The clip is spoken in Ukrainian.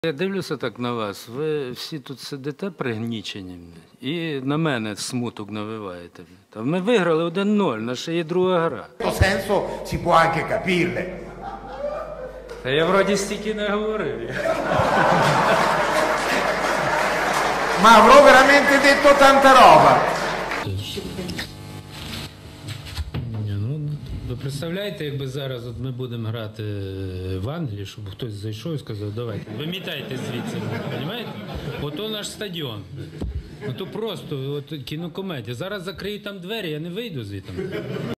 Я дивлюся так на вас, ви всі тут сидите пригнічені і на мене смуток навиваєте. Та ми виграли 1-0, наша є друга гра. In questo senso si può anche capirle. Та я вроді стільки не говорив. Ma avrò veramente detto tanta roba. Ви представляєте, якби зараз от ми будемо грати в Англії, щоб хтось зайшов і сказав, давайте, вимітайте звідси, розумієте? Ото наш стадіон. Ото просто от, кінокомедія. Зараз закриють там двері, я не вийду звідти.